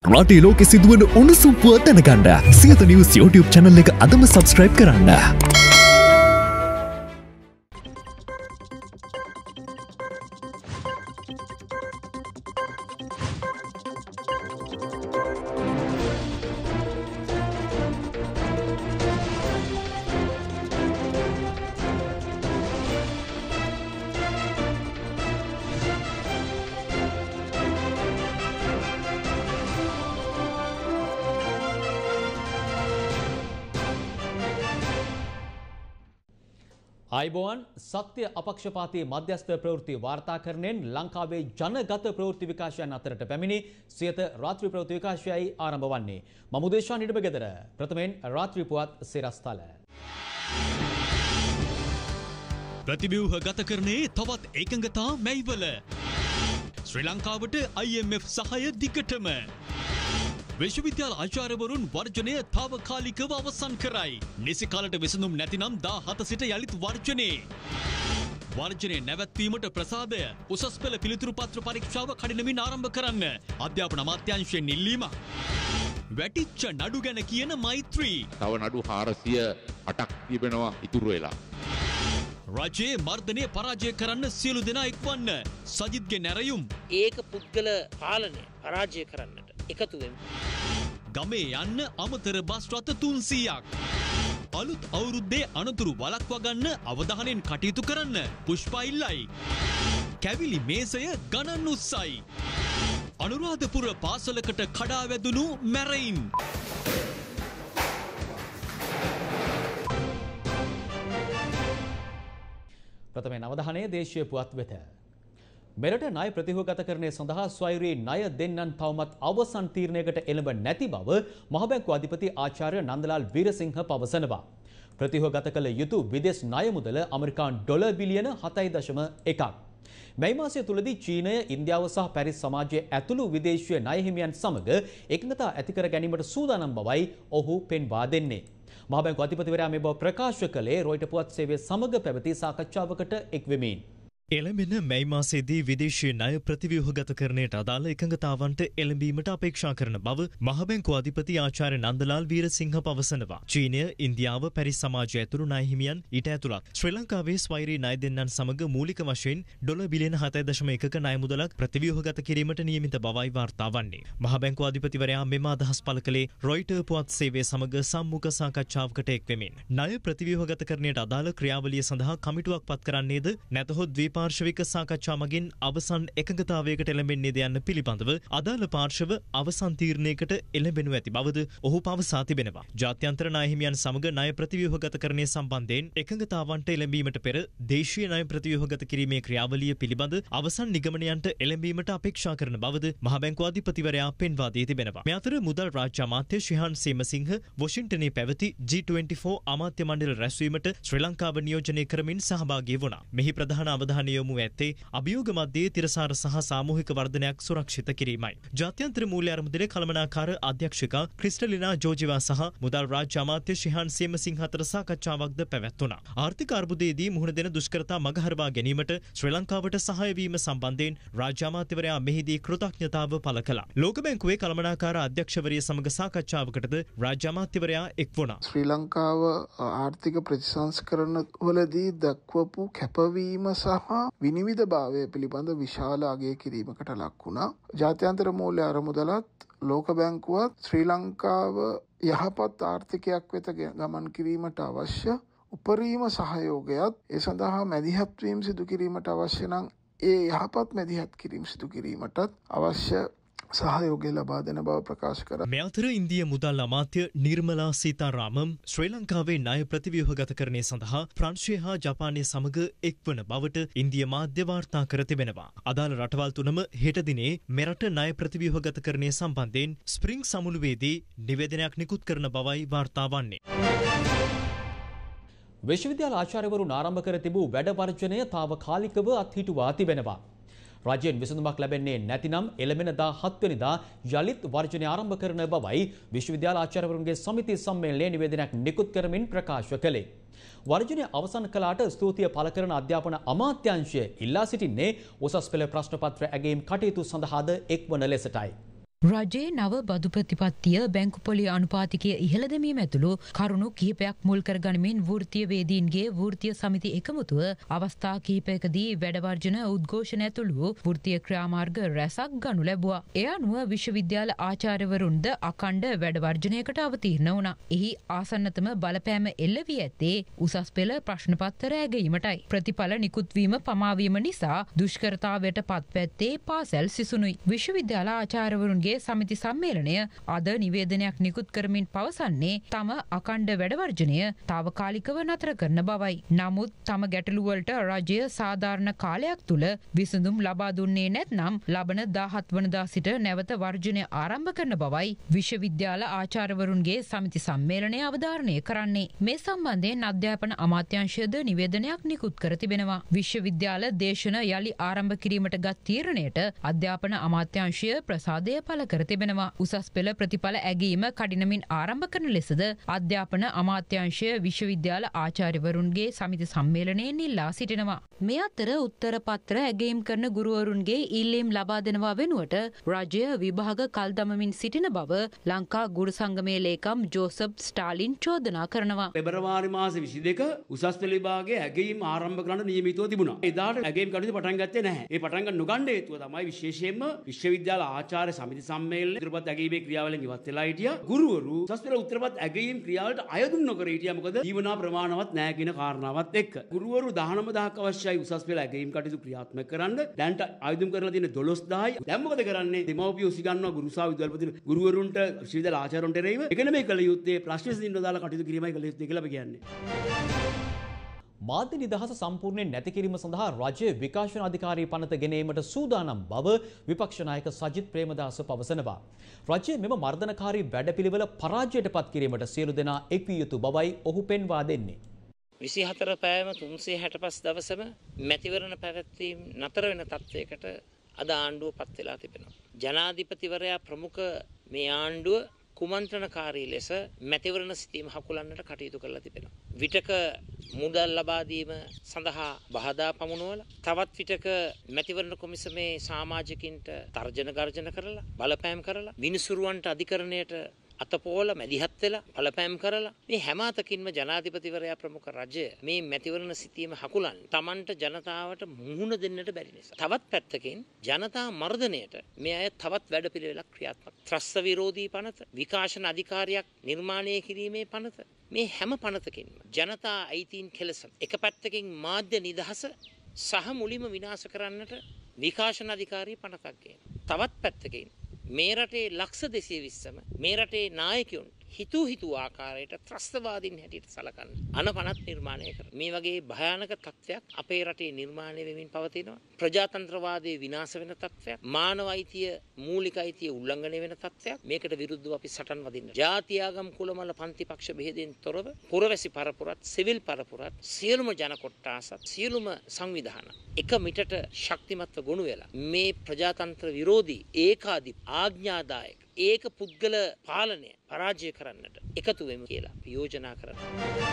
රටේ ලෝකෙ සිදුවන උණුසුම් පුවත් දැනගන්න සියත නිවුස් YouTube channel එක අදම subscribe කරන්න. ආයිබෝවන් සත්‍ය අපක්ෂපාතී මධ්‍යස්ථ ප්‍රවෘත්ති වාර්තාකරණයෙන් ලංකාවේ ජනගත ප්‍රවෘත්ති විකාශයන් අතරට පැමිණි සියත රාත්‍රී ප්‍රවෘත්ති විකාශයයි ආරම්භ වන්නේ. මම උදේශා නිඩම ගෙදර. ප්‍රථමයෙන් රාත්‍රී පුවත් සිරස්තල. ප්‍රතිව්‍යුහ ගතකරණයේ තවත් ඒකඟතා මැයිවල. ශ්‍රී ලංකාවට IMF සහාය දිගටම. විශ්වවිද්‍යාල ආචාර්යවරුන් වර්ජනය තාවකාලිකව අවසන් කරයි. නිසි කාලට විසඳුම් නැතිනම් 17 සිට යලිත් වර්ජනයේ. වර්ජනය නැවැත්වීමට ප්‍රසාදය. උසස් පෙළ පිළිතුරු පත්‍ර පරීක්ෂාව කඩිනමින් ආරම්භ කරන්න. අධ්‍යාපන අමාත්‍යාංශයෙන් ඉල්ලීමක්. වැටිච්ච නඩු ගැන කියන මෛත්‍රී. තව නඩු 408ක් තිබෙනවා ඉතුරු වෙලා. රජයේ මර්ධනය පරාජය කරන්න සියලු දෙනා එක්වන්න. සජිත්ගේ නැරයුම්. ඒක පුද්ගල පාලනය පරාජය කරන්නට එකතු වෙමු. ගමේ යන්න අමතර බස් රථ 300ක්. අලුත් අවුරුද්දේ අනතුරු වළක්වා ගන්න අවධානයෙන් කටයුතු කරන්න පුෂ්පා ඉල්ලයි. කැවිලි මේසය ගණන් උස්සයි. අනුරාධපුර පාසලකට කඩා වැදුණු මැරයින්. ප්‍රථමයෙන් අවධානය දේශීය පුවත් වෙත. මෙරට ණය ප්‍රතිහෝගතකරණය සඳහා ස්වෛරී ණය දෙන්නන් තවමත් අවසන් තීරණයකට එළඹ නැති බව මහ බැංකු අධිපති ආචාර්ය නන්දලාල් වීරසිංහ පවසනවා. ප්‍රතිහෝගත කළ යුතු විදේශ ණය මුදල ඇමරිකානු ඩොලර් බිලියන 7.1ක්. මේ මාසය තුලදී චීනය, ඉන්දියාව සහ පැරිස් සමාජයේ ඇතුළු විදේශීය ණය හිමියන් සමග එකඟතා ඇති කර ගැනීමට සූදානම් බවයි ඔහු පෙන්වා දෙන්නේ. මහ බැංකු අධිපතිවරයා මේ බව ප්‍රකාශ කළේ රොයිටර් පුවත් සේවය සමග පැවති සාකච්ඡාවකට එක් වෙමින්. එළඹෙන මැයි මාසයේදී විදේශීය ණය ප්‍රතිව්‍යුහගතකරණයට අදාළ එකඟතාවන්ට එළඹීමට අපේක්ෂා කරන බව මහ බැංකු අධිපති ආචාර්ය නන්දලාල් වීරසිංහ පවසනවා. චීනය, ඉන්දියාව, පැරිස් සමාජය ඇතුළු ණය හිමියන් ඊට ඇතුළත් ශ්‍රී ලංකාවේ ස්වෛරී ණය දෙන්නන් සමග මූලික වශයෙන් ඩොලර් බිලියන 7.1ක ණය මුදලක් ප්‍රතිව්‍යුහගත කිරීමට නියමිත බවයි වාර්තා වන්නේ. මහ බැංකු අධිපතිවරයා මෙම අදහස් පළ කළේ රොයිටර් පුවත් සේවය සමග සම්මුඛ සාකච්ඡාවකට එක් වෙමින්. ණය ප්‍රතිව්‍යුහගතකරණයට අදාළ ක්‍රියාවලිය සඳහා කමිටුවක් පත් කරන්නේද නැතහොත් පාර්ශවික සාකච්ඡා මගින් අවසන් එකඟතාවයකට එළඹෙන්නේද යන්න පිළිබඳව අදාළ පාර්ශව අවසන් තීරණයකට එළඹෙනු ඇති බවද ඔහු පවසා තිබෙනවා. ජාත්‍යන්තර ණය හිමියන් සමග ණය ප්‍රතිව්‍යුහගතකරණය සම්බන්ධයෙන් එකඟතාවන්ට එළඹීමට පෙර දේශීය ණය ප්‍රතිව්‍යුහගත කිරීමේ ක්‍රියාවලිය පිළිබඳ අවසන් නිගමනයන්ට එළඹීමට අපේක්ෂා කරන බවද මහ බැංකු අධිපතිවරයා පෙන්වා දී තිබෙනවා. මේ අතර මුදල් රාජ්‍ය අමාත්‍ය ශිහාන් සේමසිංහ වොෂින්ටනයේ පැවති G24 අමාත්‍ය මණ්ඩල රැස්වීමට ශ්‍රී ලංකාව නියෝජනය කරමින් සහභාගී වුණා. මෙහි ප්‍රධාන අවධානය යොමු ඇත්තේ අභියෝග මැදේ තිරසාර සහ සාමූහික වර්ධනයක් සුරක්ෂිත කිරීමයි. ජාත්‍යන්තර මූල්‍ය අරමුදලේ කළමනාකාර අධ්‍යක්ෂිකා ක්‍රිස්ටලිනා ජෝජිවා සහ මුදල් රාජ්‍ය අමාත්‍ය ශිහාන් සේමසිංහ අතර සාකච්ඡාවක්ද පැවැත්වුණා. ආර්ථික අර්බුදයේදී මුහුණ දෙන දුෂ්කරතා මගහරවා ගැනීමට ශ්‍රී ලංකාවට සහාය වීම සම්බන්ධයෙන් රාජ්‍ය අමාත්‍යවරයා මෙහිදී කෘතඥතාව පළ කළා. ලෝක බැංකුවේ කළමනාකාර අධ්‍යක්ෂවරිය සමග සාකච්ඡාවකටද රාජ්‍ය අමාත්‍යවරයා එක් වුණා. ශ්‍රී ලංකාව ආර්ථික ප්‍රතිසංස්කරණ වලදී දක්වපු කැපවීම සහ විනිවිදභාවය පිළිබඳ විශාල අගය කිරීමකට ලක් වුණා. ජාත්‍යන්තර මූල්‍ය අරමුදලත් ලෝක බැංකුවත් ශ්‍රී ලංකාව යහපත් ආර්ථිකයක් වෙත ගමන් කිරීමට අවශ්‍ය උපරිම සහයෝගයත් ඒ සඳහා මැදිහත් වීම සිදු කිරීමට අවශ්‍ය නම් ඒ යහපත් මැදිහත් කිරීම සිදු කිරීමටත් අවශ්‍ය සහයෝගය ලබා දෙන බව ප්‍රකාශ කරා. මේ අතර ඉන්දිය මුදල් අමාත්‍ය නිර්මලා සීතාරාමම් ශ්‍රී ලංකාවේ ණය ප්‍රතිව්‍යුහගතකරණය සඳහා ප්‍රංශය හා ජපානය සමග එක්වන බවට ඉන්දිය මාධ්‍ය වාර්තා කර තිබෙනවා. අදාළ රටවල් තුනම හෙට දිනේ මෙරට ණය ප්‍රතිව්‍යුහගතකරණය සම්බන්ධයෙන් ස්ප්‍රින්ග් සමුළුවේදී නිවේදනයක් නිකුත් කරන බවයි වාර්තා වන්නේ. විශ්වවිද්‍යාල ආචාර්යවරුන් ආරම්භ කර තිබූ වැඩ වර්ජනය තාවකාලිකව අත්හිටුවා තිබෙනවා. රජයෙන් විසඳුමක් ලැබෙන්නේ නැතිනම් එළඹෙන 17 වෙනිදා යලිත් වර්ජනය ආරම්භ කරන බවයි විශ්වවිද්‍යාල ආචාර්යවරුන්ගේ සමිති සම්මේලනයේ නිවේදනයක් නිකුත් කරමින් ප්‍රකාශ කළේ. වර්ජනය අවසන් කළාට ස්තුතිය පළ කරන අධ්‍යාපන අමාත්‍යාංශය ඉල්ලා සිටින්නේ උසස් පෙළ ප්‍රශ්න පත්‍ර ඇගීම් කටයුතු සඳහාද එක්වන ලෙසටයි. රජයේ නව බදු ප්‍රතිපත්තිය බැංකු පොලි අනුපාතිකය ඉහළ දැමීම ඇතුළු කරුණු කිහිපයක් මුල් කරගනිමින් වෘත්තීය වේදීන්ගේ වෘත්තීය සමිති එකමුතුව අවස්ථා කිහිපයකදී වැඩවර්ජන උද්ඝෝෂණ ඇතුළු වෘත්තීය ක්‍රියාමාර්ග රැසක් ගනු ලැබුවා. එය අනුව විශ්වවිද්‍යාල ආචාර්යවරුන්ද අඛණ්ඩ වැඩවර්ජනයකට අවතීර්ණ වුණා. එහි ආසන්නතම බලපෑම එල්ල වී ඇත්තේ උසස් පෙළ ප්‍රශ්න පත්‍ර ඇගීමටයි. ප්‍රතිඵල නිකුත්වීම පමාවීම නිසා දුෂ්කරතාවයට පත්වැත්තේ පාසැල් සිසුනුයි. විශ්වවිද්‍යාල ආචාර්යවරුන්ගේ සමිති සම්මේලනය අද නිවේදනයක් නිකුත් කරමින් පවසන්නේ තම අඛණ්ඩ වැඩවර්ජනය తాවකාලිකව නතර කරන බවයි. නමුත් තම ගැටලුවලට රජය සාධාරණ කාලයක් තුළ විසඳුම් ලබා දුන්නේ නැත්නම් ලබන 17 වනදා සිට නැවත වර්ජනය ආරම්භ කරන බවයි විශ්වවිද්‍යාල ආචාර්යවරුන්ගේ සමිති සම්මේලනය අවධාරණය කරන්නේ. මේ සම්බන්ධයෙන් අධ්‍යාපන අමාත්‍යාංශයද නිවේදනයක් නිකුත් කර තිබෙනවා. විශ්වවිද්‍යාල දේශන යලි ආරම්භ කිරීමට ගත් තීරණයට අධ්‍යාපන අමාත්‍යාංශය ප්‍රසාදය පළ කර තිබෙනවා. උසස් පෙළ ප්‍රතිඵල ඇගීම කඩිනමින් ආරම්භ කරන ලෙසද අධ්‍යාපන අමාත්‍යාංශය විශ්වවිද්‍යාල ආචාර්යවරුන්ගේ සමිති සම්මේලනයෙන් ඉල්ලා සිටිනවා. මේ අතර උත්තර පත්‍ර ඇගීම් කරන ගුරුවරුන්ගේ ඉල්ලීම් ලබා දෙනවා වෙනුවට රජය විභාග කල් දමමින් සිටින බව ලංකා ගුරු සංගමේ ලේකම් ජෝසප් ස්ටාලින් චෝදනා කරනවා. පෙබරවාරි මාස 22 උසස් පෙළ විභාගයේ ඇගීම් ආරම්භ කරන්න නියමිතව තිබුණා. එදාට ඇගීම් කටයුතු පටන් ගත්තේ නැහැ. ඒ පටන් ගන්න නොගන්න හේතුව තමයි විශේෂයෙන්ම විශ්වවිද්‍යාල ආචාර්ය සමිති සම්මේලනයේ උත්තරපත් ඇගීමේ ක්‍රියාවලින් ඉවත් වෙලා හිටියා. ගුරුවරු උසස් පෙළ උත්තරපත් ඇගීම් ක්‍රියාවලට අයදුම් නොකර හිටියා. මොකද ජීවනා ප්‍රමාණවත් නැහැ කියන කාරණාවත් එක්ක. ගුරුවරු 19000ක් අවශ්‍යයි උසස් පෙළ ඇගීම් කටයුතු ක්‍රියාත්මක කරන්න. දැන්ට ආයුධම් කරලා තියෙන 12000යි. දැන් මොකද කරන්නේ? දෙමව්පියෝ සිගන්නවා ගුරුසා විද්‍යාලපති ගුරුවරුන්ට විශ්වවිද්‍යාල ආචාර්යවරුන්ට එරෙහිව. ඒක නෙමෙයි කළ යුත්තේ ප්‍රශ්න සිඳින්න දාලා කටයුතු කිරීමයි කළ යුත්තේ කියලා අපි කියන්නේ. මාධ්‍ය නිදහස සම්පූර්ණයෙන් නැති කිරීම සඳහා රජය විකාශන අධිකාරී පනත ගෙනීමට සූදානම් බව විපක්ෂ නායක සජිත් ප්‍රේමදාස පවසනවා. රජය මෙම මර්ධනකාරී වැඩපිළිවෙල පරාජයට පත් කිරීමට සියලු දෙනා එක් විය යුතු බවයි ඔහු පෙන්වා දෙන්නේ. 24 පැයම 365 දවසම මැතිවරණ පැවැත්වීම නතර වෙන තත්වයකට අද ආණ්ඩුව පත් වෙලා තිබෙනවා. ජනාධිපතිවරයා ප්‍රමුඛ මේ ආණ්ඩුව කුමන්ත්‍රණකාරී ලෙස මැතිවරණ සිටීම හකුලන්නට කටයුතු කරලා තිබෙනවා. විටක මුදල් ලබා දීම සඳහා බාධා පමුණුවලා තවත් විටක මැතිවරණ කොමිසමේ සමාජිකින්ට තර්ජන ගර්ජන කරලා බලපෑම් කරලා විනිසුරුවන්ට අධිකරණයට අතපෝල මැදිහත් වෙලා බලපෑම් කරලා මේ හැම අතකින්ම ජනාධිපතිවරයා ප්‍රමුඛ රජය මේ මැතිවරණ සිටීම හකුලන් තමන්ට ජනතාවට මුහුණ දෙන්නට බැරි නිසා තවත් පැත්තකින් ජනතා මර්ධනයට මේ අය තවත් වැඩපිළිවෙලක් ක්‍රියාත්මක ත්‍රස්ත විරෝධී පනත විකාශන අධිකාරියක් නිර්මාණය කිරීමේ පනත මේ හැම පනතකින්ම ජනතා අයිතීන් කෙලසන එක පැත්තකින් මාධ්‍ය නිදහස සහ මුලින්ම විනාශ කරන්නට විකාශන අධිකාරී පනතක් ගේන තවත් පැත්තකින් මේ රටේ ලක්ෂ 220ම මේ රටේ නායකයන් හිතු ආකාරයට ත්‍රස්තවාදීන් හැටියට සලකන අනපනත් නිර්මාණය කර මේ වගේ භයානක තත්ත්වයක් අපේ රටේ නිර්මාණය වෙමින් පවතිනවා. ප්‍රජාතන්ත්‍රවාදයේ විනාශ වෙන තත්ත්වයක්, මානව අයිතිය මූලික අයිතිය උල්ලංඝනය වෙන තත්ත්වයක්. මේකට විරුද්ධව අපි සටන් වදින්න. ජාති ආගම් කුලමල පන්ති පක්ෂ බෙහෙදෙන් තොරව පුරවැසි පරපුරත් සිවිල් පරපුරත් සියලුම ජන කොට්ටාසත් සියලුම සංවිධාන එක මිටට ශක්තිමත්ව ගොනු වෙලා මේ ප්‍රජාතන්ත්‍ර විරෝධී ඒකාධිප ආඥාදායක ඒක පුද්ගල පාලනය පරාජය කරන්නට එකතු වෙමු කියලා යෝජනා කරනවා.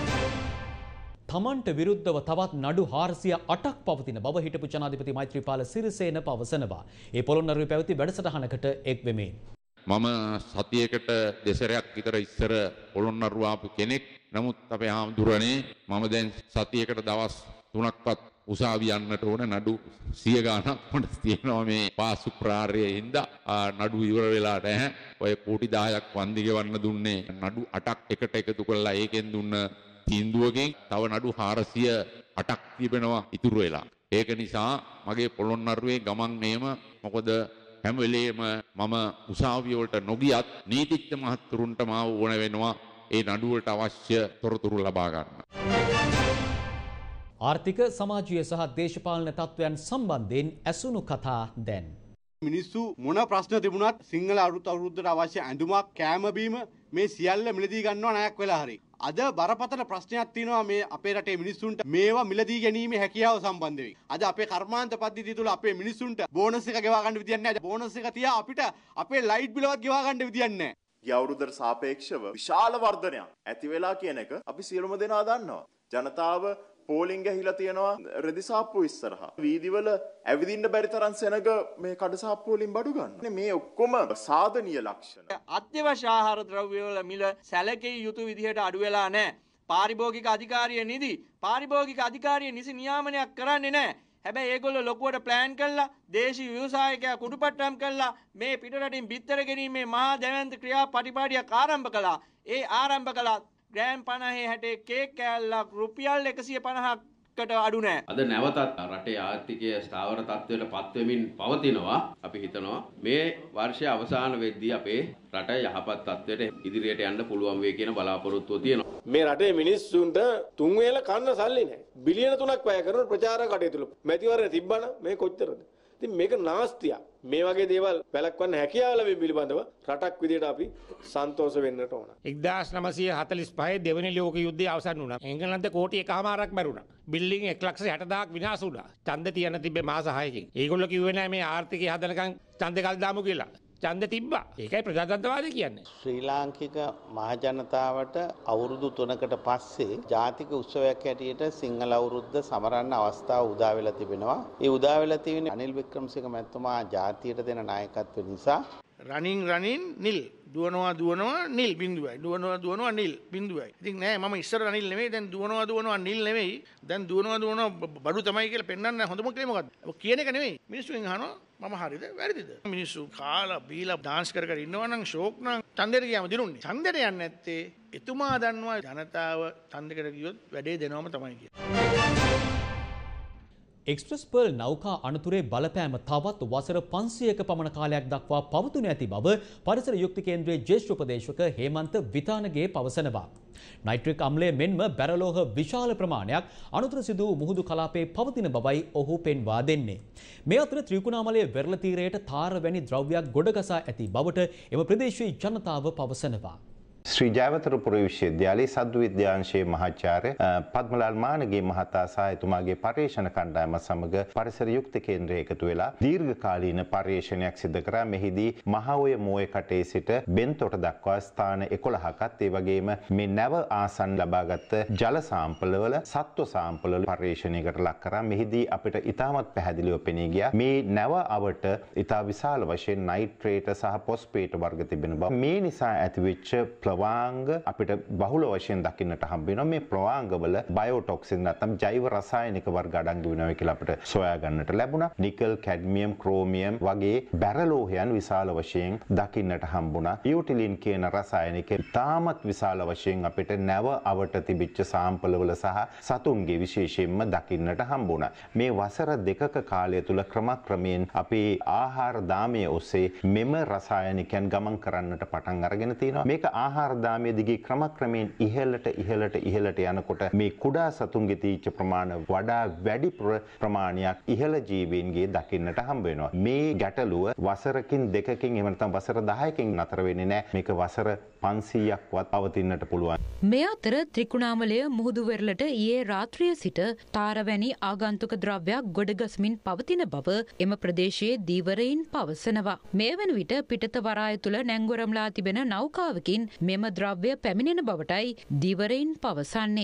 තමන්ට විරුද්ධව තවත් නඩු 408ක් පවතින බව හිටපු ජනාධිපති මෛත්‍රීපාල සිරිසේන පවසනවා. ඒ පොළොන්නරුවේ පැවති වැඩසටහනකට එක් වෙමින්. මම සතියකට දෙසරයක් විතර ඉස්සර පොළොන්නරුව ආපු කෙනෙක්. නමුත් අපේ හාමුදුරනේ මම දැන් සතියකට දවස් 3ක්වත් උසාවි යන්නට ඕන නඩු 100 ගාණක් මට තියෙනවා මේ පාසු ප්‍රාර්යයේ හින්දා නඩු ඉවර වෙලා නැහැ. ඔය කෝටි 10ක් වන්දි ගෙවන්න දුන්නේ නඩු 8ක් එකට එකතු කරලා ඒකෙන් දුන්න තීන්දුවකින් තව නඩු 408ක් තිබෙනවා ඉතුරු වෙලා. ඒක නිසා මගේ පොළොන්නරුවේ ගමන් නේම මොකද හැම වෙලේම මම උසාවිය වලට නොගියත් නීතිඥ මහත්තුරුන්ට මාව ඕන වෙනවා ඒ නඩු වලට අවශ්‍ය තොරතුරු ලබා ගන්න. ආර්ථික සමාජීය සහ දේශපාලන තත්ත්වයන් සම්බන්ධයෙන් ඇසුණු කතා දැන්. මිනිස්සු මොන ප්‍රශ්න තිබුණත් සිංහල අවුරුද්දට අවශ්‍ය ඇඳුමක් කෑම බීම මේ සියල්ල මිලදී ගන්නවා ණයක් වෙලා හරි. අද බරපතල ප්‍රශ්නයක් තියෙනවා මේ අපේ රටේ මිනිස්සුන්ට මේවා මිලදී ගැනීමේ හැකියාව සම්බන්ධ වෙයි. අද අපේ කර්මාන්ත පද්ධතිය තුළ අපේ මිනිස්සුන්ට බෝනස් එක ගෙවා ගන්න විදියක් නැහැ. බෝනස් එක තියා අපිට අපේ ලයිට් බිලවත් ගෙවා ගන්න විදියක් නැහැ. ගිය අවුරුද්දට සාපේක්ෂව විශාල වර්ධනයක් ඇති වෙලා කියන එක අපි සියලුම දෙනා දන්නවා. ජනතාව පෝලිං ගහිලා තියෙනවා රෙදිසාප්පු ඉස්සරහා. වීදිවල ඇවිදින්න බැරි තරම් සෙනග මේ කඩසාප්පු වලින් බඩු ගන්න. මේ ඔක්කොම සාධනීය ලක්ෂණ. අත්‍යවශ්‍ය ආහාර ද්‍රව්‍ය වල මිල සැලකිය යුතු විදිහට අඩු වෙලා නැහැ. පාරිභෝගික අධිකාරිය නිදි පාරිභෝගික අධිකාරිය නිසි නියාමනයක් කරන්නේ නැහැ. හැබැයි ඒගොල්ලෝ ලොකුවට ප්ලෑන් කළා දේශීය ව්‍යවසායකයා කුඩුපට්ටම් කළා මේ පිටරටින් බිත්තර ගැනීමේ මහා දැවැන්ත ක්‍රියාපටිපාටියක් ආරම්භ කළා. ඒ ආරම්භ කළා ග්‍රෑම් 50 60 කේක් කෑල්ලක් රුපියල් 150කට අඩු නැහැ. අද නැවතත් රටේ ආර්ථිකය ස්ථාවර තත්ත්වයට පත් වෙමින් පවතිනවා. අපි හිතනවා මේ වර්ෂය අවසාන වෙද්දී අපේ රට යහපත් තත්ත්වයට ඉදිරියට යන්න පුළුවන් වෙයි කියන බලාපොරොත්තුව තියෙනවා. මේ රටේ මිනිස්සුන්ට තුන් වේල කන්න සල්ලි නැහැ. බිලියන 3ක් වැය කරන ප්‍රචාර කටයුතු මැතිවරණ තිබ්බන මේ කොච්චරද? ඉතින් මේක නාස්තියක්. මේ වගේ දේවල් වැළක්වන්න හැකියාව ලැබෙන පිළිබඳව රටක් විදියට අපි සන්තෝෂ වෙන්නට ඕන. 1945 දෙවැනි ලෝක යුද්ධය අවසන් වුණා. එංගලන්ත කෝටි 1.5ක් මැරුණා. බිල්ඩින් 1,60,000ක් විනාශ වුණා. ඡන්ද තියන්න තිබ්බේ මාස 6කින්. ඒගොල්ලෝ කිව්වේ නෑ මේ ආර්ථිකය හදනකම් ඡන්ද කල් දාමු කියලා. ඡන්ද තිබ්බා. ඒකයි ප්‍රජාතන්ත්‍රවාදී කියන්නේ. ශ්‍රී ලාංකික මහජනතාවට අවුරුදු 3කට පස්සේ ජාතික උත්සවයක් හැටියට සිංහල අවුරුද්ද සමරන්න අවස්ථාව උදා වෙලා තිබෙනවා. ඒ උදා වෙලා තියෙන්නේ අනිල් වික්‍රමසිංහ මැතිතුමා ජාතියට දෙන නායකත්වය නිසා. රනින් නිල් දුවනවා නිල් බිඳුවයි දුවනවා නිල් බිඳුවයි. ඉතින් නෑ මම ඉස්සර නිල් නෙමෙයි දැන් දුවනවා නිල් නෙමෙයි දැන් දුවනවා බඩු තමයි කියලා පෙන්වන්න හොඳම ක්‍රේ මොකද්ද? ඔය කියන එක නෙමෙයි. මිනිස්සුන් අහනවා මම හරිද වැරදිද? මිනිස්සු කාලා බීලා ඩාන්ස් කර ඉන්නවා නම් ෂෝක් නම් ඡන්දෙට ගියාම දිනුන්නේ. ඡන්දෙට යන්නේ නැත්තේ එතුමා දන්නවා ජනතාව ඡන්දෙකට ගියොත් වැඩේ දෙනවම තමයි කියන්නේ. එක්ස්ප්‍රස් පර්ල් නෞකා අනතුරේ බලපෑම තවත් වසර 500ක පමණ කාලයක් දක්වා පවතුන ඇති බව පරිසර යුක්ති කේන්ද්‍රයේ ජ්‍යෙෂ්ඨ උපදේශක හේමන්ත විතානගේ පවසනවා. නයිට්‍රික් අම්ලය මෙන්ම බැරලෝහ විශාල ප්‍රමාණයක් අනතුර සිදු වූ මුහුදු කලාපයේ පවතින බවයි ඔහු පෙන්වා දෙන්නේ. මේ අතර ත්‍රිකුණාමලයේ වෙරළ තීරයට තාර වැනි ද්‍රව්‍යයක් ගොඩගසා ඇති බවට එම ප්‍රදේශයේ ජනතාව පවසනවා. ශ්‍රී ජයවර්ධනපුර විශ්වවිද්‍යාලයේ සද්දු විද්‍යාංශයේ මහාචාර්ය පද්මලාල් මානගේ මහතා සහ එතුමාගේ පර්යේෂණ කණ්ඩායම සමග පරිසර යුක්ති කේන්ද්‍රය එකතු වෙලා දීර්ඝකාලීන පර්යේෂණයක් සිදු කරා. මෙහිදී මහඔය මෝය කටේ සිට බෙන්තොට දක්වා ස්ථාන 11කත් ඒ වගේම මේ නැව ආසන්න ලබාගත් ජල සාම්පල වල සත්ව සාම්පල වල පර්යේෂණයකට ලක් කරා. මෙහිදී අපිට ඉතාමත් පැහැදිලිව පෙනී ගියා මේ නැව අවට ඉතා විශාල වශයෙන් නයිට්‍රේට සහ පොස්පේට වර්ග තිබෙන බව. මේ නිසා ඇතිවෙච්ච ප්‍රවාංග අපිට බහුල වශයෙන් දකින්නට හම්බ වෙනවා. මේ ප්‍රවාංගවල බයෝටොක්සින් නැත්නම් ජෛව රසායනික වර්ග අඩංගු වෙනවා කියලා අපිට සොයා ගන්නට ලැබුණා. නිකල්, කැඩ්මියම්, ක්‍රෝමියම් වගේ බැරලෝහයන් විශාල වශයෙන් දකින්නට හම්බුණා. ඉයුටිලින් කියන රසායනික තාමත් විශාල වශයෙන් අපිට නැව අවට තිබිච්ච සාම්පලවල සහ සතුන්ගේ විශේෂයෙන්ම දකින්නට හම්බුණා. මේ වසර දෙකක කාලය තුල ක්‍රමක්‍රමයෙන් අපේ ආහාර දාමයේ ඔස්සේ මෙම රසායනිකයන් ගමන් කරන්නට පටන් අරගෙන තියෙනවා. මේක ආහාර දාමයේ දිගේ ක්‍රමක්‍රමයෙන් ඉහළට යනකොට මේ කුඩා සතුන්ගේ තීච්ඡ ප්‍රමාණය වඩා වැඩි ප්‍රමාණයක් ඉහළ ජීවීන්ගේ දකින්නට හම්බ වෙනවා. මේ ගැටලුව වසරකින් දෙකකින් එහෙම නැත්නම් වසර 10කින් නතර වෙන්නේ නැහැ. මේක වසර 500ක්වත් පවතින්නට පුළුවන්. මේ අතර ත්‍රිකුණාමලය මුහුදු වෙරළට ඊයේ රාත්‍රියේ සිට තාරවැනි ආගන්තුක ද්‍රව්‍යයක් ගොඩගස්මින් පවතින බව එම ප්‍රදේශයේ දීවරයින් පවසනවා. මේ වන විට පිටත වරාය තුල නැංගොරම්ලා තිබෙන නෞකාවකින් මෙම ද්‍රව්‍ය පැමිණෙන බවටයි දීවරයින් පවසන්නේ.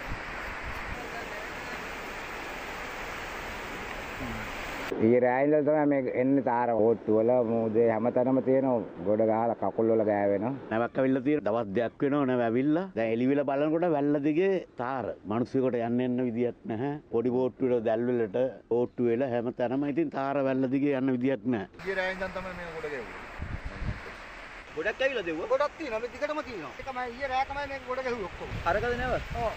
ඊයේ රෑ ඉඳලා තමයි මේ එන්නේ තාර ඕට්ටු වල මොදේ හැමතැනම තියෙන ගොඩ ගහලා කකුල් වල ගෑවෙනවා. නැවක් ඇවිල්ලා තියෙන දවස් දෙකක් වෙනවා නැව ඇවිල්ලා. දැන් එළිවිල බලනකොට වැල්ල දිගේ තාර. මිනිස්සුෙකුට යන්න විදියක් නැහැ. පොඩි බෝට්ටු වල දැල් වලට ඕට්ටු වෙලා හැමතැනම ඉතින් තාර වැල්ල දිගේ යන්න විදියක් නැහැ. ඊයේ රෑ ඉඳන් තමයි මේ ගොඩ ගැහුවේ. ගොඩක් ඇවිල්ලා දෙව්වා. ගොඩක් තියෙනවා මේ දිගටම තියෙනවා. ඒකමයි ඊයේ රෑ තමයි මේ ගොඩ ගැහුවේ ඔක්කොම. අරකද නැව? ඔව්.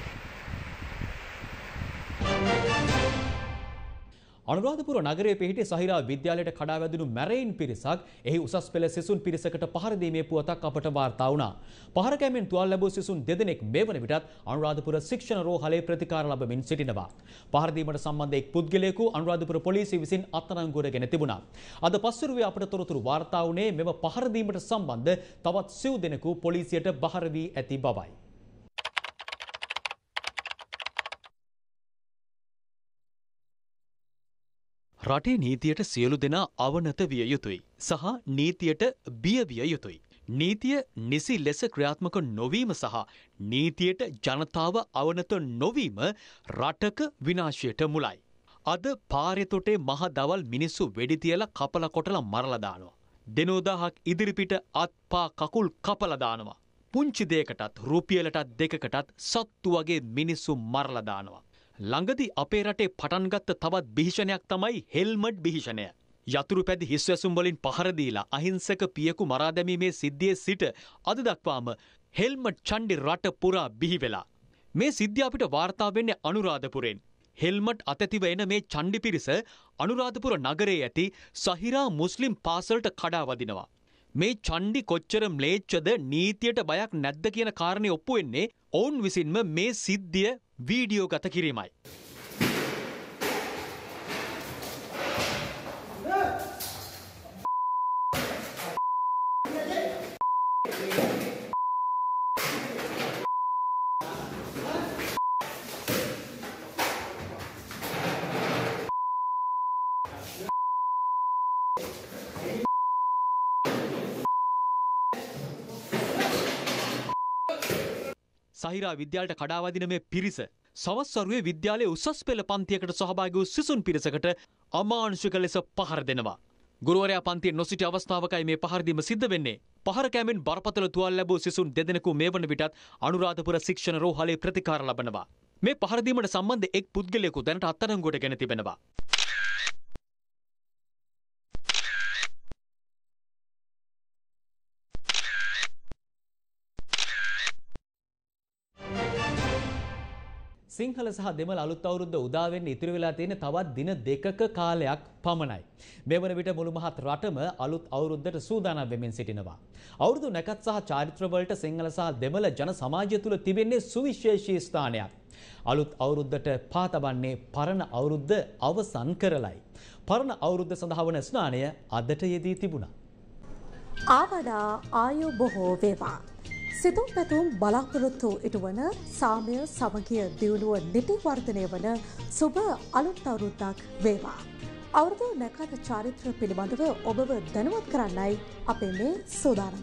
අනුරාධපුර නගරයේ පිහිටි සහිරා විද්‍යාලයට කඩා වැදුණු මැරයින් පිරිසක් එහි උසස් පෙළ සිසුන් පිරිසකට පහර දීමේ පුවතක් අපට වාර්තා වුණා. පහර කැමෙන් තුවාල ලැබූ සිසුන් දෙදෙනෙක් මේ වන විටත් අනුරාධපුර ශික්ෂණ රෝහලේ ප්‍රතිකාර ලබමින් සිටිනවා. පහර දීමට සම්බන්ධ එක් පුද්ගලයෙකු අනුරාධපුර පොලිසිය විසින් අත්අඩංගුවටගෙන තිබුණා. අද පස්වරුවේ අපට තොරතුරු වාර්තා වුණේ මෙම පහර දීමට සම්බන්ධ තවත් සිව් දෙනෙකු පොලිසියට බහර වී ඇති බවයි. රටේ නීතියට සියලු දෙනා අවනත විය යුතුයි සහ නීතියට බිය විය යුතුයි. නීතිය නිසි ලෙස ක්‍රියාත්මක නොවීම සහ නීතියට ජනතාව අවනත නොවීම රටක විනාශයට මුලයි. අද පාරෙතොටේ මහ දවල් මිනිස්සු වෙඩි තියලා කපලා කොටලා මරලා දානවා. දෙනෝදාහක් ඉදිරිපිට අත්පා කකුල් කපලා දානවා. පුංචි දෙයකටත් රුපියලටත් දෙකකටත් සත්තු වගේ මිනිස්සු මරලා දානවා. ළඟදී අපේ රටේ පටන් ගත්ත තවත් භීෂණයක් තමයි හෙල්මට් භීෂණය. යතුරු පැදි හිස්වැසුම් වලින් පහර දීලා අහිංසක පියෙකු මරා දැමීමේ සිද්ධියේ සිට අද දක්වාම හෙල්මට් ඡණ්ඩි රට පුරා බිහි වෙලා. මේ සිද්ධිය අපිට වාර්තා වෙන්නේ අනුරාධපුරෙන්. හෙල්මට් අතැතිව එන මේ ඡණ්ඩි පිරිස අනුරාධපුර නගරයේ ඇති සහිරා මුස්ලිම් පාසලට කඩා වදිනවා. මේ ඡණ්ඩි කොච්චර ම්ලේච්ඡද නීතියට බයක් නැද්ද කියන කාරණේ ඔප්පු වෙන්නේ ඔවුන් විසින්ම මේ සිද්ධිය වීඩියෝ ගත කිරීමයි. සහිරා විද්‍යාලයට කඩාවදින මේ පිරිස සවස් වරුවේ විද්‍යාලයේ උසස් පෙළ පන්තියකට සහභාගී වූ සිසුන් පිරිසකට අමානුෂික ලෙස පහර දෙනවා. ගුරුවරයා පන්තියේ නොසිටි අවස්ථාවකයි මේ පහර දීම සිද්ධ වෙන්නේ. පහර කැමෙන් බරපතල තුවාල ලැබූ සිසුන් දෙදෙනෙකු මේ වන විටත් අනුරාධපුර ශික්ෂණ රෝහලේ ප්‍රතිකාර ලබනවා. මේ පහර දීමට සම්බන්ධ එක් පුද්ගලයෙකු දැනට අත්අඩංගුවට ගෙන තිබෙනවා. සිංහල සහ දෙමළ අලුත් අවුරුද්ද උදා වෙන්න ඉතිරි වෙලා තියෙන තවත් දින දෙකක කාලයක් පමණයි. මේ වන විට මුළු මහත් රටම අලුත් අවුරුද්දට සූදානම් වෙමින් සිටිනවා. අවුරුදු නැකත් සහ චාරිත්‍ර වලට සිංහල සහ දෙමළ ජන සමාජය තුළ තිබෙන්නේ සුවිශේෂී ස්ථානයක්. අලුත් අවුරුද්දට පා තබන්නේ පරණ අවුරුද්ද අවසන් කරලයි. පරණ අවුරුද්ද සඳහා වන ස්නානය අදට යෙදී තිබුණා. ආවඩා ආයු බොහෝ වේවා. සිතුම් පැතුම් බලාපොරොත්තු ඉටුවන සාමය සමගිය දියුණුව නිති වර්ධනය වන සුබ අලුත් අවුරුද්දක් වේවා. අවුරුදු නැකත චාරිත්‍ර පිළිබඳව ඔබව දැනුවත් කරන්නයි අපේ මේ සූදානම.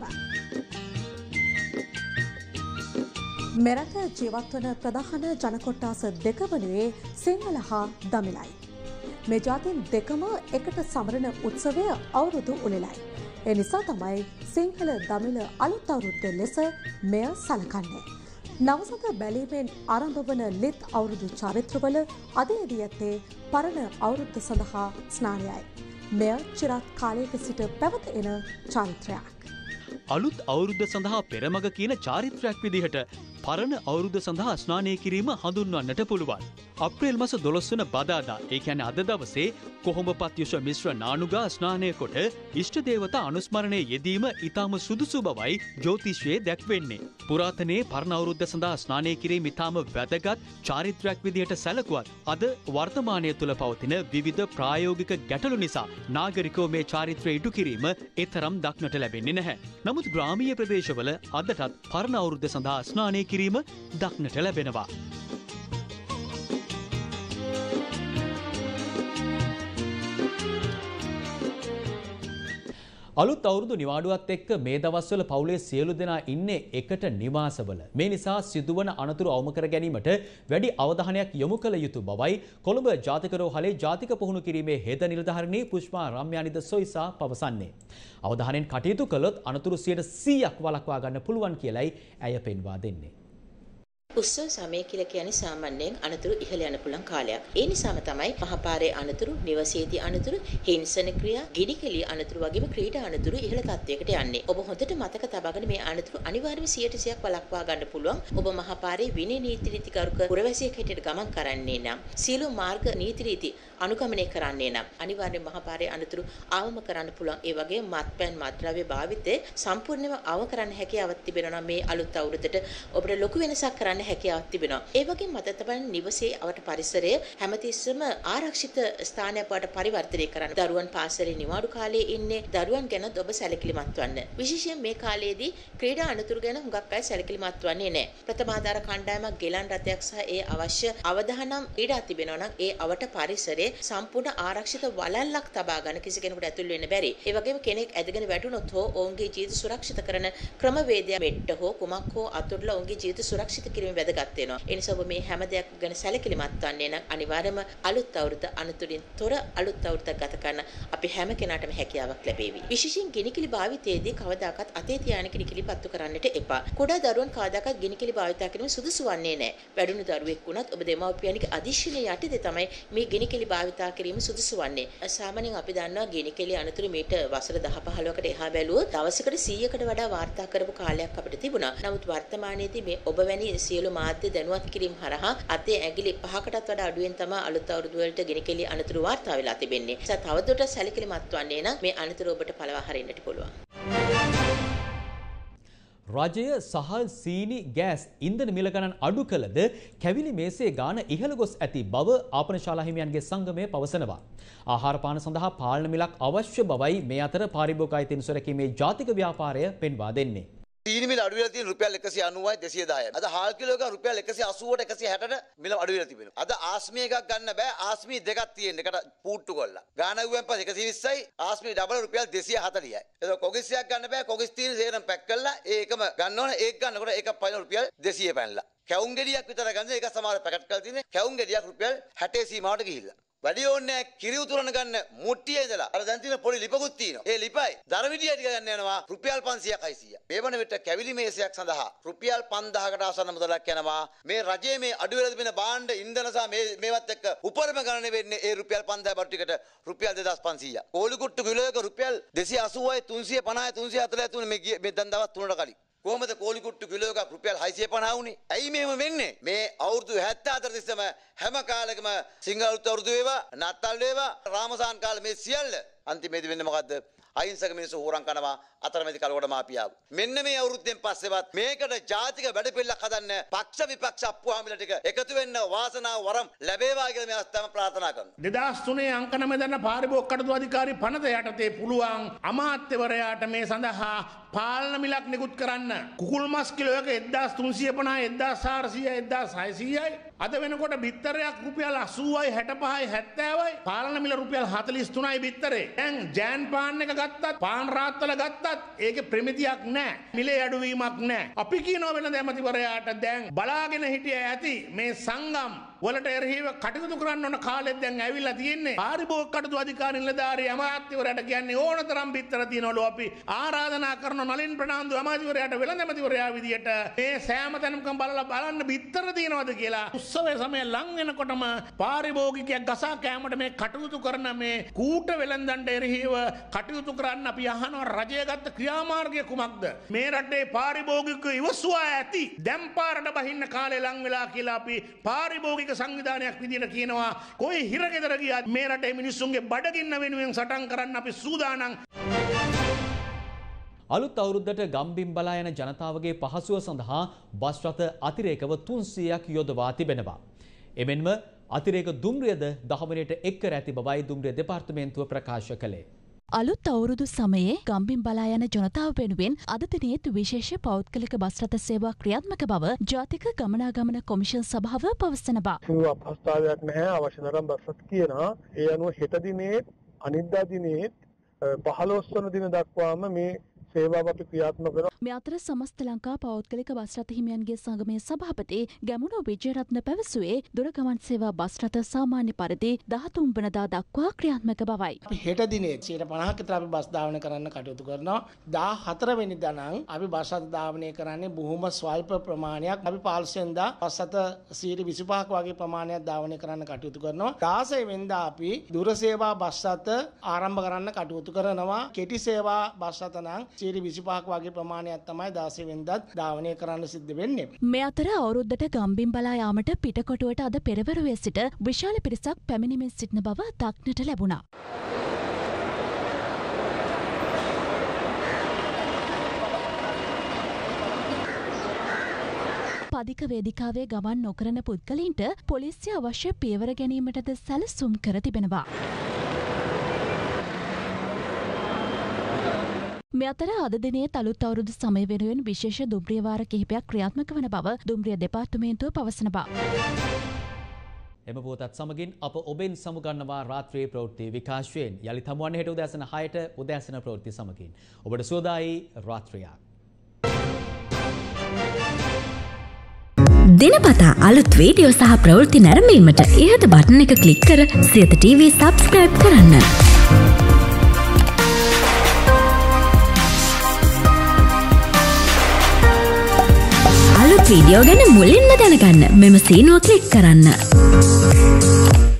මෙරට ජීවත්වන ප්‍රධාන ජනකොට්ටාස දෙක වනුයේ සිංහල හා දමිලයි. මේ ජාතීන් දෙකම එකට සමරන උත්සවය අවුරුදු උළෙලයි. එනිසා තමයි සිංහල දමිළ අලුත් අවුරුද්ද ලෙස මෙය සලකන්නේ. නවසත බැලීමෙන් ආරම්භ වන ලිත් අවුරුදු චාරිත්‍රවල අදයේදී ඇත්තේ පරණ අවුරුද්ද සඳහා ස්නානයයි. මෙය චිරාත් කාලයක සිට පැවත එන චාරිත්‍රයක්. අලුත් අවුරුද්ද සඳහා පෙරමග කියන චාරිත්‍රයක් විදිහට පරණ අවුරුද්ද සඳහා ස්නානය කිරීම හඳුන්වන්නට පුළුවන්. අප්‍රේල් මාස 12 වන බදාදා ඒ කියන්නේ අද දවසේ කොහොඹපත් යුෂ මිශ්‍ර නානුගා ස්නානය කොට ඉෂ්ට දේවතා අනුස්මරණයේ යෙදීම ඊටම සුදුසු බවයි ජ්‍යොතිෂයේ දැක්වෙන්නේ. පුරාතනයේ පරණ අවුරුද්ද සඳහා ස්නානය කිරීම ඊටම වැදගත් චාරිත්‍රයක් විදිහට සැලකුවත් අද වර්තමානය තුළ පවතින විවිධ ප්‍රායෝගික ගැටලු නිසා නාගරිකෝ මේ චාරිත්‍රය ඉටු කිරීම එතරම් දක්නට ලැබෙන්නේ නැහැ. නමුත් ග්‍රාමීය ප්‍රදේශවල අදටත් පරණ අවුරුද්ද සඳහා ස්නානය කිරීම දක්නට ලැබෙනවා. අලුත් අවුරුදු නිවාඩුවත් එක්ක මේ දවස්වල පවුලේ සියලු දෙනා ඉන්නේ එකට නිවාසවල. මේ නිසා සිදුවන අනතුරු අවම කර ගැනීමට වැඩි අවධානයක් යොමු කළ යුතු බවයි කොළඹ ජාතික රෝහලේ ජාතික පුහුණු කිරීමේ හේද නිලධාරිණී පුෂ්පා රම්‍යානිද සොයිසා පවසන්නේ. අවධානයෙන් කටයුතු කළොත් අනතුරු 100%ක් වළක්වා ගන්න පුළුවන් කියලයි ඇය පෙන්වා දෙන්නේ. උත්සව සමය කියලා කියන්නේ සාමාන්‍යයෙන් අනතුරු ඉහළ යන පුළුවන් කාලයක්. ඒ නිසාම තමයි මහපාරේ අනතුරු, නිවසේදී අනතුරු, හිංසන ක්‍රියා, ගිනිකෙලි අනතුරු වගේම ක්‍රීඩා අනතුරු ඉහළ තත්වයකට යන්නේ. ඔබ හොඳට මතක තබාගෙන මේ අනතුරු අනිවාර්යයෙන්ම 100%ක් වළක්වා ගන්න පුළුවන්. ඔබ මහපාරේ විනය නීති රීතිකරුක පුරවැසියෙක් හැටියට ගමන් කරන්නේ නම්, සියලු මාර්ග නීති රීති අනුගමනය කරන්නේ නම් අනිවාර්යයෙන් මහපාරේ අනතුරු ආවම කරන්න පුළුවන්. ඒ වගේම මත්පැන් මත්ද්‍රව්‍ය භාවිතය සම්පූර්ණයෙන්ම ආව කරන්න හැකියාවක් තිබෙනවා මේ අලුත් අවුරුද්දට. ඔබට ලොකු වෙනසක් කරන්න හැකියාවක් තිබෙනවා. ඒ වගේම මත තබන නිවසේ අවට පරිසරය හැමතිස්සෙම ආරක්ෂිත ස්ථානයක් බවට පරිවර්තනය කරන්න. දරුවන් පාසලේ නිවාඩු කාලයේ ඉන්නේ. දරුවන් ගැන ඔබ සැලකිලිමත් වන්න. විශේෂයෙන් මේ කාලයේදී ක්‍රීඩා අනතුරු ගැන හුඟක් අය සැලකිලිමත් වන්නේ නැහැ. ප්‍රථමාධාර කණ්ඩායමක් ගෙලන් රථයක් සහ ඒ අවශ්‍ය අවධානම් ක්‍රීඩා තිබෙනවා නම් ඒ අවට පරිසරයේ සම්පූර්ණ ආරක්ෂිත වළල්ලක් තබා ගන්න කිසි කෙනෙකුට ඇතුල් වෙන්න බැරි. ඒ වගේම කෙනෙක් ඇදගෙන වැටුනොත් හෝ ඔවුන්ගේ ජීවිත සුරක්ෂිත කරන ක්‍රමවේදය මෙට්ට හෝ කුමක් හෝ අතුරුලා ඔවුන්ගේ ජීවිත සුරක්ෂිත කිරීම වැදගත් වෙනවා. ඒ නිසා ඔබ මේ හැම දෙයක් ගැන සැලකිලිමත් වන්නේ නම් අනිවාර්යයෙන්ම අලුත් අවුරුද්ද අනතුරින් තොර අලුත් අවුරුද්දක් ගත කරන්න අපි හැම කෙනාටම හැකියාවක් ලැබේවි. විශේෂයෙන් ගිනිකිලි භාවිතයේදී කවදාකවත් අතේ තියාගෙන ගිනිකිලි පත්තු කරන්නට එපා. කුඩා දරුවන් කවදාකවත් ගිනිකිලි භාවිත කිරීම සුදුසු වන්නේ නැහැ. වැඩුණු දරුවෙක් වුණත් ඔබ දෙමව්පියන්ගේ අධිශීලයේ යටතේ තමයි මේ ගිනිකිලි භාවිත කිරීම සුදුසු වන්නේ. සාමාන්‍යයෙන් අපි දන්නවා ගිනිකිලි අනතුරු මීට වසර 10-15කට එහා බැලුවොත් දවසකට 100කට වඩා වාර්තා කරපු කාලයක් අපිට තිබුණා. නමුත් වර්තමානයේදී මේ ඔබ වැනි සියලු මාධ්‍ය දැනුවත් කිරීම හරහා අතේ ඇඟිලි 5කටත් වඩා අඩුවෙන් තමයි අලුත් අවුරුදු වලට ගිනිකිලි අනතුරු වාර්තා වෙලා තිබෙන්නේ. ඒ නිසා තවදුරටත් සැලකිලිමත් වන්නේ නම් මේ අනතුරු ඔබට පළවා හරින්නට පුළුවන්. රජය සහල් සීනි ගෑස් ඉන්ධන මිල ගණන් අඩු කළද කැවිලි මේසේ ගාන ඉහළ ගොස් ඇති බව ආපනශාලා හිමියන්ගේ සංගමය පවසනවා. ආහාර පාන සඳහා පාලන මිලක් අවශ්‍ය බවයි මේ අතර පාරිභෝගික අයිතීන් සුරැකීමේ ජාතික ව්‍යාපාරය පෙන්වා දෙන්නේ. සීනි මිල අඩු වෙලා තියෙන රුපියල් 190යි 210යි. අද හාල් කිලෝ එක රුපියල් 180ට 160ට මිල අඩු වෙලා තිබෙනවා. අද ආස්මී එකක් ගන්න බෑ. ආස්මී දෙකක් තියෙන එකට පූට්ටු කරලා. ගානගුවෙන් පස්සේ 120යි ආස්මී ඩබල් රුපියල් 240යි. ඒක කොගිස්යක් ගන්න බෑ. කොගිස් තියෙන සේරම පැක් කරලා ඒකම ගන්න ඕන. ඒක ගන්නකොට ඒක පයින් රුපියල් 200 පැනලා. කැවුම් ගෙඩියක් විතර ගන්න ඒක සමහර පැකට් කරලා තියෙන්නේ. කැවුම් ගෙඩියක් රුපියල් 60 සීමාවට ගිහිල්ලා. වැඩි ඕනේ කිරි උතුරන ගන්න මුට්ටියේ ඉඳලා අර දැන් තියෙන පොඩි ලිපකුත් තියෙනවා. ඒ ලිපයි දරවිඩිය ටික ගන්න යනවා රුපියල් 500ක් 600ක්. මේ වන විට කැවිලි මේසයක් සඳහා රුපියල් 5000කට ආසන්න මුදලක් යනවා. මේ රජයේ මේ අඩු වෙලා තිබෙන භාණ්ඩ ඉන්ධන සහ මේවත් එක්ක උපරිම ගණනේ වෙන්නේ ඒ රුපියල් 5000 බඩු ටිකට රුපියල් 2500ක්. කෝලි කුට්ටු කිලෝ එක රුපියල් 280යි 350යි 340යි තුන මේ දැන් දවස් 3කට කලින්. කොහොමද කෝලි කුට්ටු කිලෝ එකක් රුපියල් 650 වුනේ? ඇයි මෙහෙම වෙන්නේ? මේ අවුරුදු 74 තිස්සම හැම කාලෙකම සිංහල අවුරුදු වේවා, නත්තල් වේවා, රාමසාන් කාලේ මේ සියල්ල අන්තිමේදී වෙන්නේ මොකද්ද? අහිංසක මිනිස්සු හොරන් කරනවා අතරමැදි කලකට මාපියාව. මෙන්න මේ අවුරුද්දෙන් පස්සේවත් මේකට ජාතික වැඩපිළිවෙලක් හදන්න පක්ෂ විපක්ෂ අප්පුහාමිල ටික එකතු වෙන්න වාසනාව වරම් ලැබේවා කියලා මේ අවස්ථාවෙන් ප්‍රාර්ථනා කරනවා. 2003 අංක 9 දන්න පාරිභෝගික කටයුතු අධිකාරී පනත යටතේ පුළුවන් අමාත්‍යවරයාට මේ සඳහා පාලන මිලක් නිකුත් කරන්න. කුකුල් මස් කිලෝ එක 1350 1400 1600යි. අද වෙනකොට බිත්තරයක් රුපියල් 80යි 65යි 70යි. පාලන මිල රුපියල් 43යි බිත්තරේ. දැන් ජෑන් පාන් එක ගත්තත් පාන් රාත්තල ගත්තත් ඒකේ ප්‍රමිතියක් නැහැ. මිලේ අඩුවීමක් නැහැ. අපි කියනවා වෙනද ඇමතිවරයාට දැන් බලාගෙන හිටිය ඇති මේ සංගම් වලට එරෙහිව කටයුතු කරන්න ඕන කාලෙත් දැන් ඇවිල්ලා තියෙන්නේ. පාරිභෝගික කටයුතු අධිකාරී නිලධාරී අමාත්‍යවරයාට කියන්නේ ඕනතරම් බිත්තර තියනවලු අපි ආරාධනා කරන නලින් ප්‍රනාන්දු අමාත්‍යවරයාට වෙළඳ ඇමතිවරයා විදියට මේ සෑම තැනකම බලන්න බිත්තර තියනවද කියලා. උත්සවයේ සමය ලං වෙනකොටම පාරිභෝගිකයෙක් ගසා කෑමට මේ කටයුතු කරන මේ කූට වෙළඳන්ට එරෙහිව කටයුතු කරන්න අපි අහනවා රජය ගත්ත ක්‍රියාමාර්ගය කුමක්ද? මේ රටේ පාරිභෝගිකයෝ ඉවසුවා ඇති. දැන් පාරට බහින්න කාලේ ලං වෙලා කියලා අපි පාරිභෝගික සංවිධානයක් විදියට කියනවා. කොයි හිරගෙදර ගියත් මේ රටේ මිනිස්සුන්ගේ බඩගින්න වෙනුවෙන් සටන් කරන්න අපි සූදානම්. අලුත් අවුරුද්දට ගම්බිම් බලා යන ජනතාවගේ පහසුව සඳහා බස් රථ අතිරේකව 300ක් යොදවා තිබෙනවා. එමෙන්ම අතිරේක දුම්රියද දහවනයට එක් කර ඇති බවයි දුම්රිය දෙපාර්තමේන්තුව ප්‍රකාශ කළේ. අලුත් අවුරුදු සමයේ ගම්බිම් බලා යන ජනතාව වෙනුවෙන් අද දිනේත් විශේෂ පෞද්ගලික බස් රථ සේවා ක්‍රියාත්මක බව ජාතික ගමනාගමන කොමිෂන් සභාව පවසනවා. අපහසුතාවයක් නැහැ අවශ්‍ය තරම් බස් රථ තියෙනවා. ඒ අනුව හෙට දිනේත් අනිද්දා දිනේත් 15 වන දින දක්වාම මේ සේවාව අපි ක්‍රියාත්මක කරනවා. මේ අතර සමස්ත ලංකා පෞද්ගලික බස් රථ හිමියන්ගේ සංගමයේ සභාපති ගැමුණු විජේරත්න පැවසුවේ දුරගමන් සේවා බස් රථ සාමාන්‍ය පරිදි 13 වෙනිදා දක්වා ක්‍රියාත්මක බවයි. අපි හෙට දිනේ 50ක විතර අපි බස් ධාවනය කරන්න කටයුතු කරනවා. 14 වෙනිදා නම් අපි බස් රථ ධාවනය කරන්නේ බොහොම ස්වල්ප ප්‍රමාණයක්. අපි 15 වෙනිදා බස් රථ 125ක වගේ ප්‍රමාණයක් ධාවනය කරන්න කටයුතු කරනවා. 16 වෙනිදා අපි දුර සේවා බස් රථ ආරම්භ කරන්න කටයුතු කරනවා. කෙටි සේවා බස් රථ නම් 125ක වගේ ප්‍රමාණයක් තමයි 16 වෙනිදාත් ධාවනය කරන්න සිද්ධ වෙන්නේ. මේ අතර අවුරුද්දට ගම්බිම් බලා යාමට පිටකොටුවට අද පෙරවරුවේ සිට විශාල පිරිසක් පැමිණීමෙන් සිටින බව දක්නට ලැබුණා. පදික වේදිකාවේ ගමන් නොකරන පුද්ගලයින්ට පොලිසිය අවශ්‍ය පියවර ගැනීමටද සැලසුම් කර තිබෙනවා. මේ අතර අද දිනේ අලුත් අවුරුදු සමය වෙනුවෙන් විශේෂ දුම්රිය වාර කිහිපයක් ක්‍රියාත්මක වන බව දුම්රිය දෙපාර්තමේන්තුව පවසනවා. එම පුවතත් සමගින් අප ඔබෙන් සමුගන්නවා රාත්‍රියේ ප්‍රවෘත්ති විකාශයෙන්. යළිත් හමුවන්නේ හෙට උදෑසන 6ට උදෑසන ප්‍රවෘත්ති සමගින්. ඔබට සුවදායි රාත්‍රියක්. දිනපතා අලුත් වීඩියෝ සහ ප්‍රවෘත්ති නැරඹීමට ඉහත බටන් එක ක්ලික් කර සියත TV සබ්ස්ක්‍රයිබ් කරන්න. අලුත් වීඩියෝ ගැන මුලින්ම දැනගන්න මෙම සීනුව ක්ලික් කරන්න.